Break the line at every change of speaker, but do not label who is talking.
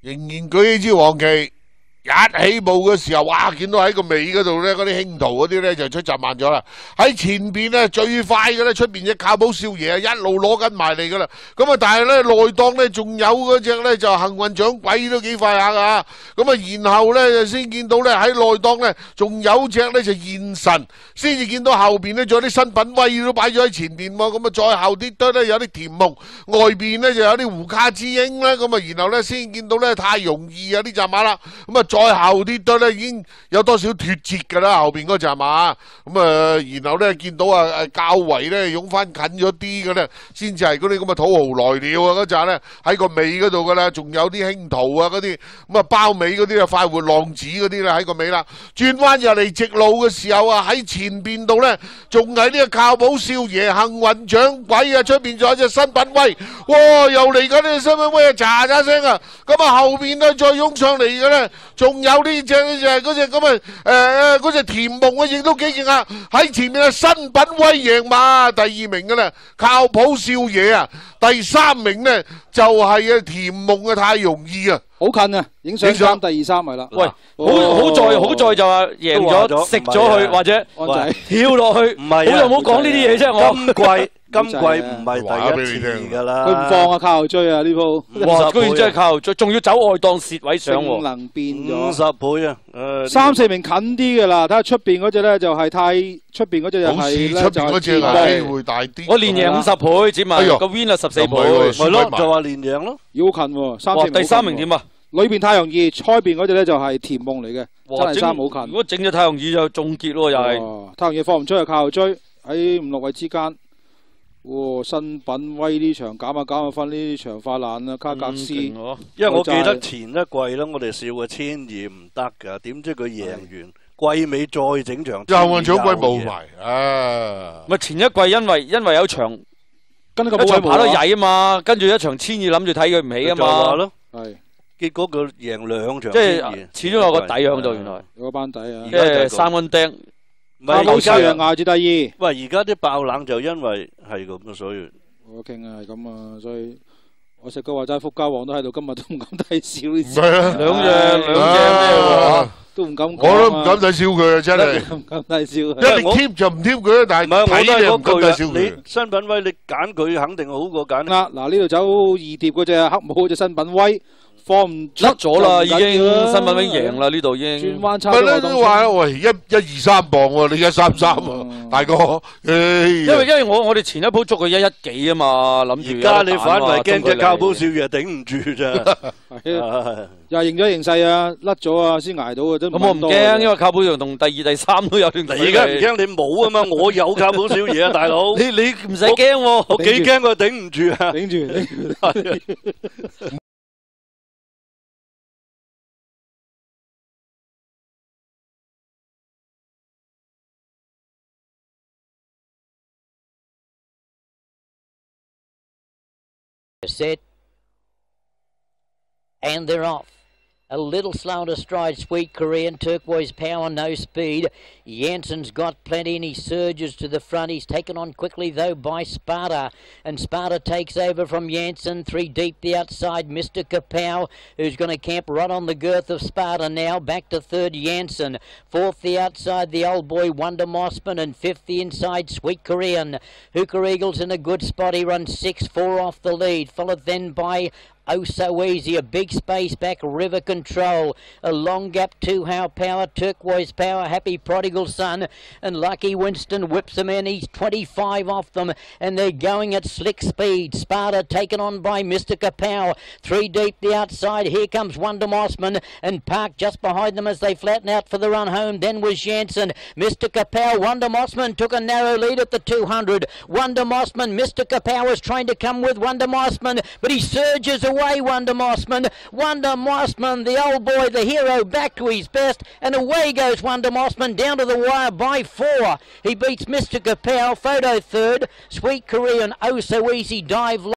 仍然舉起支黃旗。一起步嘅時候，哇！見到喺個尾嗰度咧，嗰啲輕途嗰啲咧就出閘慢咗啦。喺前邊咧最快嘅咧，出邊隻靠譜少爺啊，一路攞緊埋嚟噶啦。咁啊，但係咧內檔咧仲有嗰隻咧就幸運掌櫃都幾快下噶。咁啊，然後咧就先見到咧喺內檔咧仲有隻咧就現神，先至見到後邊咧仲有啲新品威都擺咗喺前邊喎。咁啊，再後啲都咧有啲甜夢，外邊咧就有啲胡卡之鷹啦。咁啊，然後咧先見到咧太容易啊呢隻馬啦。咁啊。再後啲都咧已經有多少脫節㗎啦，後邊嗰隻馬，咁然後咧見到較為咧擁翻近咗啲嘅咧，先至係嗰啲咁嘅土豪來了啊嗰隻咧喺個尾嗰度㗎啦，仲有啲輕途啊嗰啲，咁啊包尾嗰啲啊快活浪子嗰啲咧喺個尾啦，轉彎入嚟直路嘅時候啊喺前邊度咧仲係呢個靠譜少爺幸運掌櫃啊，出邊仲有隻新品威，哇又嚟緊呢個新品威啊喳喳聲啊，咁啊後邊咧再湧上嚟嘅咧。仲有呢隻就係嗰隻咁嗰隻甜夢啊，亦都幾勁啊！喺前面啊，新品威贏馬第2名嘅啦，靠譜少爺啊，第3名呢就係甜夢啊，太容易啊！
好近啊，影相第2、3係啦。
喂，好在就話贏咗食咗佢，或者跳落去，唔係好就唔好講呢啲嘢啫。我
今季唔係第一次㗎啦，
佢唔放啊，靠後追啊呢鋪。
哇！居然真係靠後追，仲要走外檔蝕位上喎。
能變咗
50倍啊
！3、4名近啲㗎啦，睇下出邊嗰隻咧就係出邊嗰隻就係咧就係
機會大啲。
我連贏50倍，只問個 win 啊14倍，
咪咯就話連贏咯。
要近喎，3、4名。
第3名點啊？
裏邊太陽二，開邊嗰隻咧就係甜夢嚟嘅，真係3好近。
如果整咗太陽二就終結咯，又係。
太陽二放唔出去，靠後追喺5、6位之間。新品威呢場減下分，呢場快爛啦，卡格斯。因
為我記得前一季咧，我哋笑過1200唔得㗎，點知佢贏完季尾再整場。
幸運獎盃冇埋啊！
咪前一季因為有場跟個一場跑得曳啊嘛，跟住一場1200諗住睇佢唔起啊嘛。
係。結果佢贏2場。
即係始終有個底喺度，原來。
有個班底啊。
即係3蚊釘。
唔係而家亞至第2。
喂，而家啲爆冷就因為係咁啊，所以
我傾啊係咁啊，所以我食個話齋福家王都喺度，今日都唔敢睇笑呢
啲。係啊，
兩隻咩喎？
都唔敢講。
我都唔敢睇笑佢啊，真係。
唔敢睇笑。
一力貼就唔貼佢，但係睇你唔敢睇笑佢。
你新品威，你揀佢肯定好過揀。
嗱呢度走2碟嗰隻黑帽嗰隻新品威。放唔
甩咗啦，已經新品威贏啦，呢度已經。
轉彎差。
咪咧都話喂123磅喎，你133喎，大哥。
因為我哋前一鋪捉佢110幾啊嘛，諗住。
而家你反為驚隻靠譜少爺頂唔住咋。
又認咗形勢啊，甩咗啊，先捱到啊，真。
咁我唔驚，因為靠譜同第2、第3都有段。
而家唔驚你冇啊嘛，我有靠譜少爺啊，大佬。
你唔使驚喎，
我幾驚佢頂唔住啊。
頂住。
Set, and they're off. A little slow to stride, Sweet Korean, Turquoise Power, no speed. Jansen's got plenty and he surges to the front. He's taken on quickly though by Sparta. And Sparta takes over from Jansen. 3 deep the outside, Mr. Kapow, who's going to camp right on the girth of Sparta now. Back to 3rd, Jansen. 4th the outside, the old boy Wonder Mossman. And 5th the inside, Sweet Korean. Hooker Eagle's in a good spot. He runs 6-4 off the lead. Followed then by Oh So Easy, a big space back, River Control, a long gap, 2 How Power, Turquoise Power, Happy Prodigal Son, and Lucky Winston whips them in. He's 25 off them, and they're going at slick speed. Sparta taken on by Mr. Kapow, 3 deep the outside. Here comes Wonder Mossman, and Park just behind them as they flatten out for the run home. Then was Jansen, Mr. Kapow, Wonder Mossman took a narrow lead at the 200. Wonder Mossman, Mr. Kapow is trying to come with Wonder Mossman, but he surges away. Wonder Mossman, the old boy, the hero, back to his best, and away goes Wonder Mossman down to the wire by 4. He beats Mr. Kapow, Photo 3rd, Sweet Korean, Oh So Easy, Dive